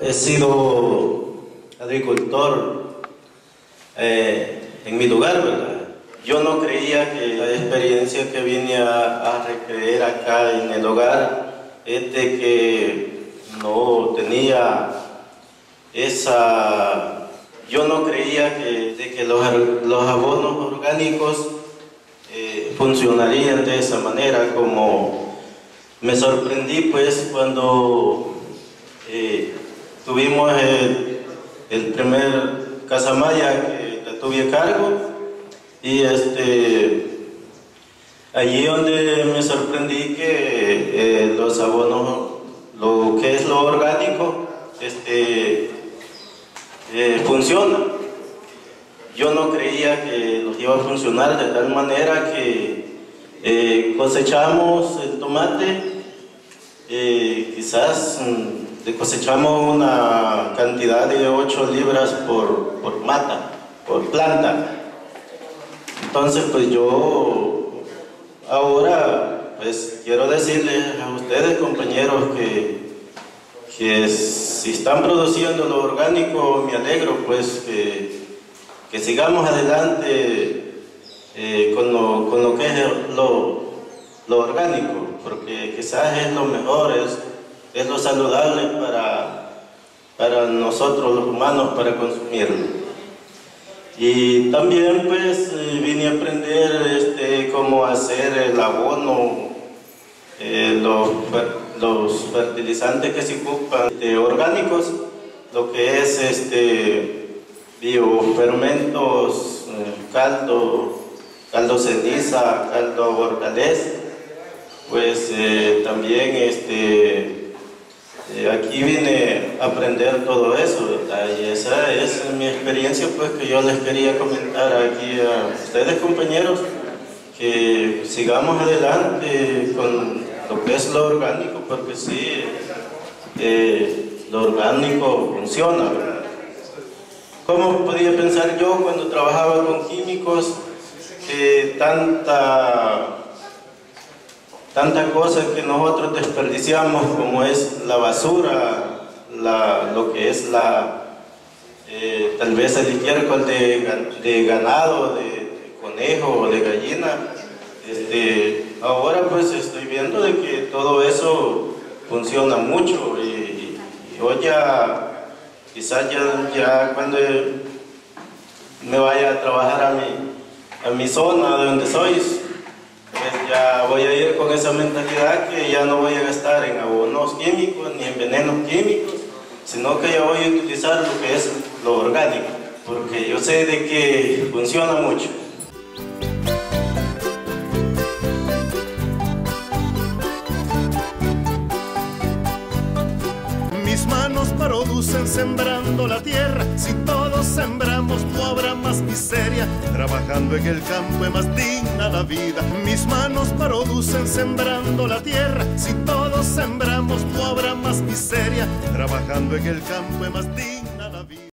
He sido agricultor en mi lugar, ¿verdad? Yo no creía que la experiencia que vine a recrear acá en el hogar es de que no tenía esa... Yo no creía de que los abonos orgánicos funcionarían de esa manera. Como me sorprendí pues cuando tuvimos el primer casamaya que la tuve a cargo, y allí donde me sorprendí que los abonos, lo que es lo orgánico, funciona. Yo no creía que nos iba a funcionar de tal manera que cosechamos el tomate, quizás cosechamos una cantidad de 8 libras por mata, por planta. Entonces pues yo ahora pues quiero decirles a ustedes, compañeros, que si están produciendo lo orgánico, me alegro pues que sigamos adelante con lo que es lo orgánico, porque quizás es lo mejor, es lo saludable para nosotros los humanos, para consumirlo. Y también pues vine a aprender cómo hacer el abono, los fertilizantes que se ocupan orgánicos, lo que es biofermentos, caldo ceniza, caldo hortalez. Pues también aquí vine a aprender todo eso, ¿verdad? Y esa es mi experiencia pues que yo les quería comentar aquí a ustedes, compañeros, que sigamos adelante con lo que es lo orgánico, porque sí, lo orgánico funciona, ¿verdad? ¿Cómo podía pensar yo cuando trabajaba con químicos tanta cosa que nosotros desperdiciamos, como es la basura, lo que es tal vez el estiércol de ganado, de conejo o de gallina? Ahora pues estoy viendo de que todo eso funciona mucho, y hoy quizás ya cuando me vaya a trabajar a mi zona de donde soy, pues ya voy a ir con esa mentalidad que ya no voy a gastar en abonos químicos ni en venenos químicos, sino que ya voy a utilizar lo que es lo orgánico, porque yo sé de que funciona mucho. Mis manos producen sembrando la tierra. Si todos sembramos no habrá más miseria. Trabajando en el campo es más digna la vida. Mis manos producen sembrando la tierra. Si todos sembramos no habrá más miseria. Trabajando en el campo es más digna.